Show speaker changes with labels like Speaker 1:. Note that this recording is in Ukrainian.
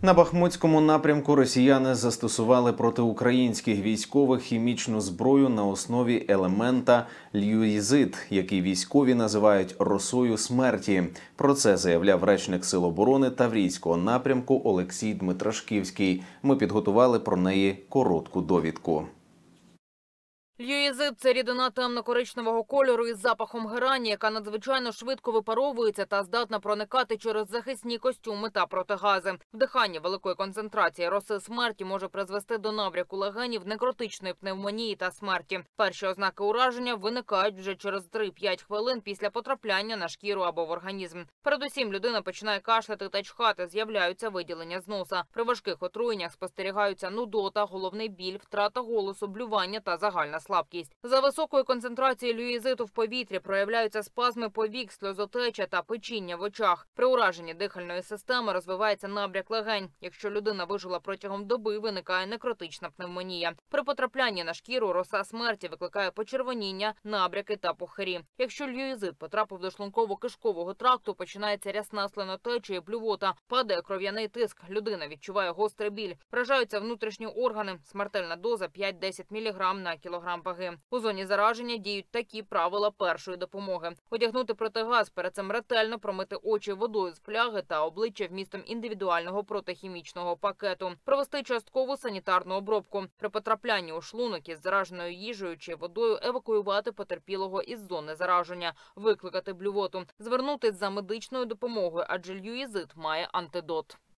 Speaker 1: На Бахмутському напрямку росіяни застосували проти українських військових хімічну зброю на основі елемента люїзит, який військові називають «росою смерті». Про це заявляв речник Сил оборони Таврійського напрямку Олексій Дмитрашківський. Ми підготували про неї коротку довідку.
Speaker 2: Люїзит – це рідина темно-коричневого кольору із запахом герані, яка надзвичайно швидко випаровується та здатна проникати через захисні костюми та протигази. Вдихання великої концентрації роси смерті може призвести до набряку легенів, некротичної пневмонії та смерті. Перші ознаки ураження виникають вже через 3-5 хвилин після потрапляння на шкіру або в організм. Передусім, людина починає кашляти та чхати, з'являються виділення з носа. При важких отруєннях спостерігаються нудота, головний біль, втрата голосу, блювання та загальна слабкість. За високою концентрацією люїзиту в повітрі проявляються спазми повік, сльозотеча та печіння в очах. При ураженні дихальної системи розвивається набряк легень. Якщо людина вижила протягом доби, виникає некротична пневмонія. При потраплянні на шкіру роса смерті викликає почервоніння, набряки та пухирі. Якщо люїзит потрапив до шлунково-кишкового тракту, починається рясна слинотеча і блювота, падає кров'яний тиск, людина відчуває гострий біль, вражаються внутрішні органи, смертельна доза 5-10 мг на кілограм ваги. У зоні зараження діють такі правила першої допомоги. Одягнути протигаз, перед цим ретельно промити очі водою з фляги та обличчя вмістом індивідуального протихімічного пакету. Провести часткову санітарну обробку. При потраплянні у шлунок із зараженою їжею чи водою евакуювати потерпілого із зони зараження, викликати блювоту. Звернутись за медичною допомогою, адже люїзит має антидот.